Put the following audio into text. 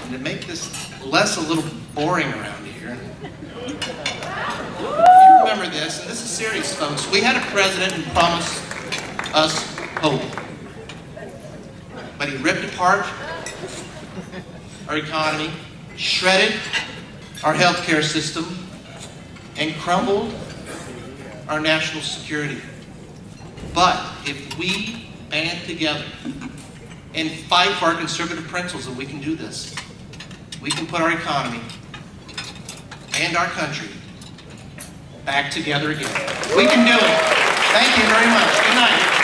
And to make this less a little boring around here, you remember this, and this is serious, folks. We had a president who promised us hope. But he ripped apart our economy, shredded our healthcare system, and crumbled our national security. But if we band together and fight for our conservative principles, and we can do this, we can put our economy and our country back together again. We can do it. Thank you very much. Good night.